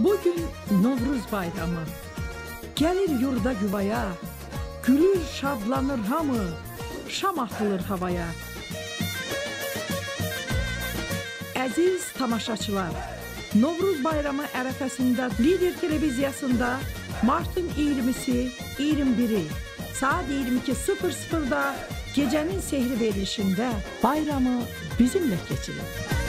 Bugün Novruz bayramı, gelir yurda yuvaya, gülür şadlanır hamı, şam atılır havaya. Əziz tamaşaçılar, Novruz bayramı ərəfəsində Lider televiziyasında martın 20'si, 21'i saat 22:00'da gecenin sehri verilişində bayramı bizimle geçirin.